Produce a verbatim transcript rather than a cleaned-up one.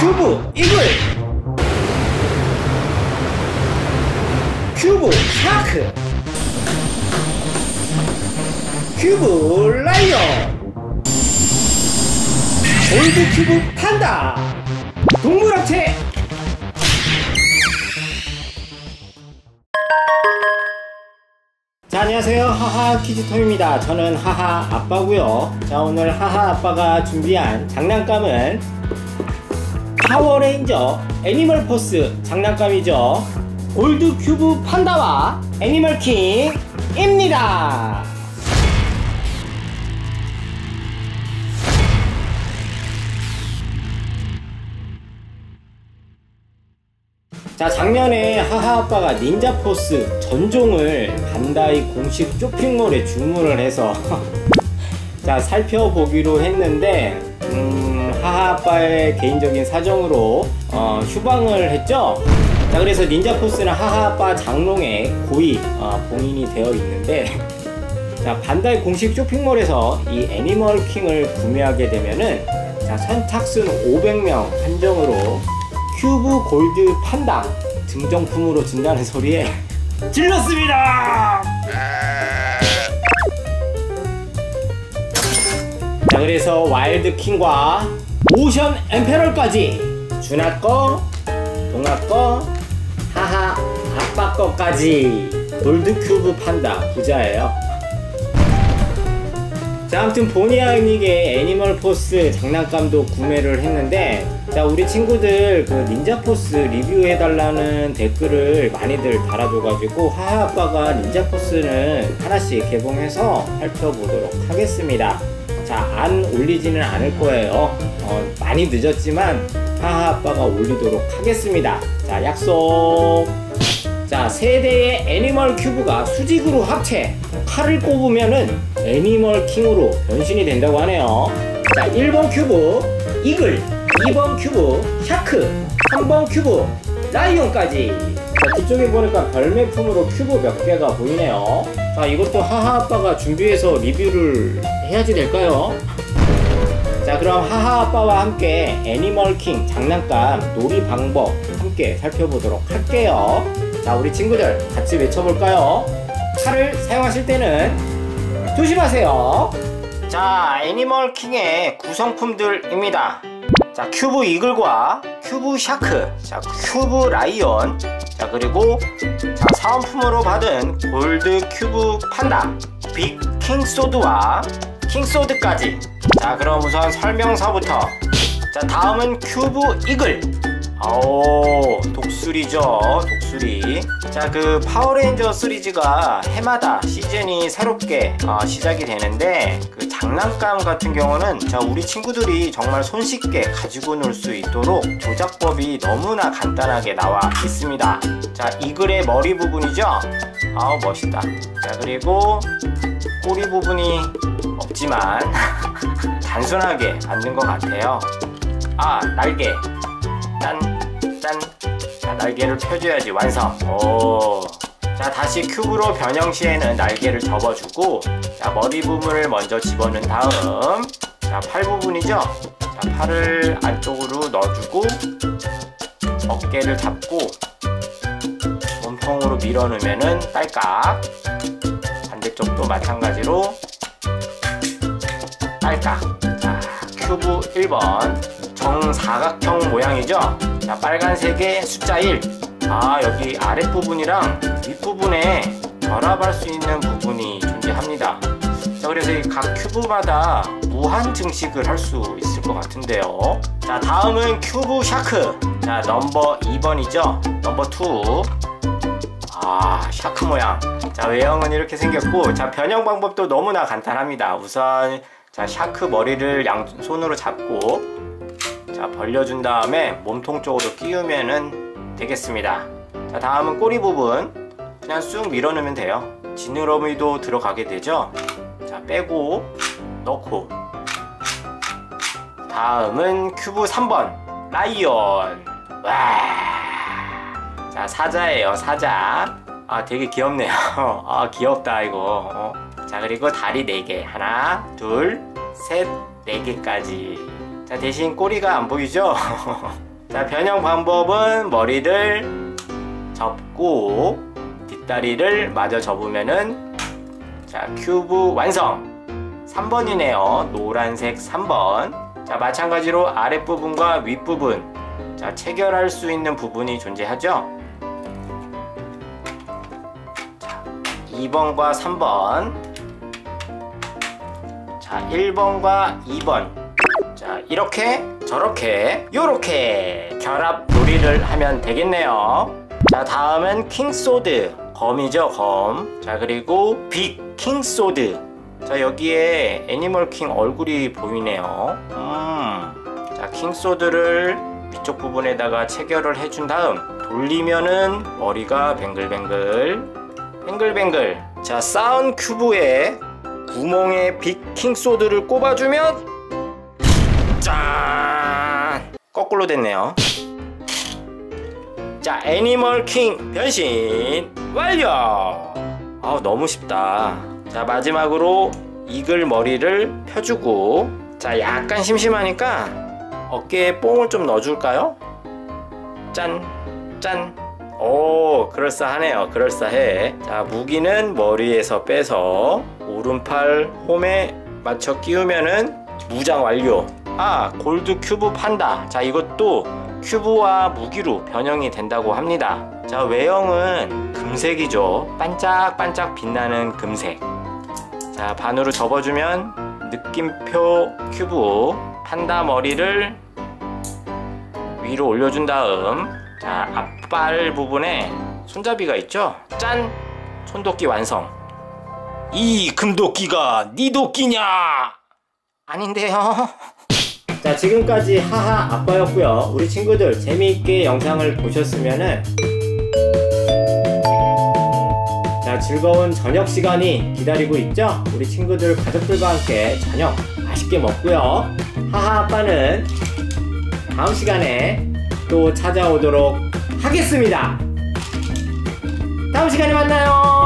큐브 이글, 큐브 샤크, 큐브 라이언, 골드 큐브 판다, 동물합체. 자, 안녕하세요. 하하 키즈톰입니다. 저는 하하 아빠고요. 자, 오늘 하하 아빠가 준비한 장난감은 파워레인저 애니멀 포스 장난감이죠. 골드 큐브 판다와 애니멀 킹입니다. 자, 작년에 하하 아빠가 닌자 포스 전종을 반다이 공식 쇼핑몰에 주문을 해서 자, 살펴보기로 했는데 음, 하하 아빠의 개인적인 사정으로 어, 휴방을 했죠. 자, 그래서 닌자 포스는 하하 아빠 장롱에 고이 어, 봉인이 되어 있는데 자, 반다이 공식 쇼핑몰에서 이 애니멀 킹을 구매하게 되면은 자, 선착순 오백 명 한정으로 큐브 골드 판다 증정품으로 준다는 소리에 질렀습니다. 자, 그래서 와일드 킹과 오션 엠페럴까지 준하 거, 동아 거, 하하 아빠 거까지 골드 큐브 판다 부자예요. 자, 아무튼 본의 아니게 애니멀 포스 장난감도 구매를 했는데 자, 우리 친구들 그 닌자 포스 리뷰해달라는 댓글을 많이들 달아줘가지고 하하 아빠가 닌자 포스는 하나씩 개봉해서 살펴보도록 하겠습니다. 자, 안 올리지는 않을 거예요. 어, 많이 늦었지만 하하 아빠가 올리도록 하겠습니다. 자, 약속. 자, 세대의 애니멀 큐브가 수직으로 합체, 칼을 꼽으면은 애니멀 킹으로 변신이 된다고 하네요. 자, 일 번 큐브 이글, 이 번 큐브 샤크, 삼 번 큐브 라이온까지. 자, 뒤쪽에 보니까 별매품으로 큐브 몇 개가 보이네요. 자, 이것도 하하 아빠가 준비해서 리뷰를 해야지 될까요? 자, 그럼 하하 아빠와 함께 애니멀 킹 장난감 놀이 방법 함께 살펴보도록 할게요. 자, 우리 친구들 같이 외쳐볼까요? 칼을 사용하실 때는 조심하세요. 자, 애니멀 킹의 구성품들입니다. 자, 큐브 이글과 큐브 샤크, 자, 큐브 라이언, 자, 그리고 자, 사은품으로 받은 골드 큐브 판다, 빅 킹소드와 킹소드까지. 자, 그럼 우선 설명서부터. 자, 다음은 큐브 이글. 오, 독수리죠, 독수리. 자, 그 파워레인저 시리즈가 해마다 시즌이 새롭게 어, 시작이 되는데 그 장난감 같은 경우는 자, 우리 친구들이 정말 손쉽게 가지고 놀 수 있도록 조작법이 너무나 간단하게 나와 있습니다. 자, 이글의 머리 부분이죠. 아우, 멋있다. 자, 그리고 꼬리 부분이 없지만 단순하게 만든 것 같아요. 아, 날개. 짠, 짠. 자, 날개를 펴줘야지 완성. 오. 자, 다시 큐브로 변형 시에는 날개를 접어주고 자, 머리 부분을 먼저 집어넣은 다음 자, 팔 부분이죠. 자, 팔을 안쪽으로 넣어주고 어깨를 잡고 몸통으로 밀어넣으면은 딸깍. 반대쪽도 마찬가지로 딸깍. 자, 큐브 일 번 정사각형 모양이죠. 자, 빨간색의 숫자 일. 아, 여기 아랫부분이랑 윗부분에 결합할 수 있는 부분이 존재합니다. 자, 그래서 이 각 큐브마다 무한 증식을 할 수 있을 것 같은데요. 자, 다음은 큐브 샤크. 자, 넘버 이 번이죠. 넘버 투. 아, 샤크 모양. 자, 외형은 이렇게 생겼고 자, 변형 방법도 너무나 간단합니다. 우선 자, 샤크 머리를 양손으로 잡고 자, 벌려준 다음에 몸통 쪽으로 끼우면은 되겠습니다. 자, 다음은 꼬리 부분 그냥 쑥 밀어넣으면 돼요. 지느러미도 들어가게 되죠. 자, 빼고 넣고. 다음은 큐브 삼 번 라이온. 와. 자, 사자예요, 사자. 아, 되게 귀엽네요. 아, 귀엽다 이거. 어. 자, 그리고 다리 네 개. 하나, 둘, 셋, 네 개까지. 자, 대신 꼬리가 안 보이죠? 자, 변형 방법은 머리를 접고 뒷다리를 마저 접으면은 자, 큐브 완성. 삼 번이네요. 노란색 삼 번. 자, 마찬가지로 아랫부분과 윗부분, 자, 체결할 수 있는 부분이 존재하죠. 자, 이 번과 삼 번. 자, 일 번과 이 번. 자, 이렇게 저렇게 요렇게 결합 놀이를 하면 되겠네요. 자, 다음은 킹소드, 검이죠, 검. 자, 그리고 빅 킹소드. 자, 여기에 애니멀 킹 얼굴이 보이네요. 음. 자, 킹소드를 위쪽 부분에다가 체결을 해준 다음 돌리면은 머리가 뱅글뱅글 뱅글뱅글. 자, 쌓은 큐브에 구멍에 빅 킹소드를 꼽아주면 짠! 거꾸로 됐네요. 자, 애니멀 킹 변신 완료! 아, 너무 쉽다. 자, 마지막으로 이글 머리를 펴주고, 자, 약간 심심하니까 어깨에 뽕을 좀 넣어줄까요? 짠! 짠! 오, 그럴싸하네요. 그럴싸해. 자, 무기는 머리에서 빼서 오른팔 홈에 맞춰 끼우면은 무장 완료. 아, 골드 큐브 판다. 자, 이것도 큐브와 무기로 변형이 된다고 합니다. 자, 외형은 금색이죠. 반짝반짝 빛나는 금색. 자, 반으로 접어주면 느낌표 큐브 판다 머리를 위로 올려준 다음, 자, 앞발 부분에 손잡이가 있죠? 짠! 손도끼 완성. 이 금도끼가 네 도끼냐? 아닌데요. 자, 지금까지 하하 아빠였고요. 우리 친구들 재미있게 영상을 보셨으면은, 자, 즐거운 저녁 시간이 기다리고 있죠? 우리 친구들 가족들과 함께 저녁 맛있게 먹고요. 하하 아빠는 다음 시간에 또 찾아오도록 하겠습니다. 다음 시간에 만나요.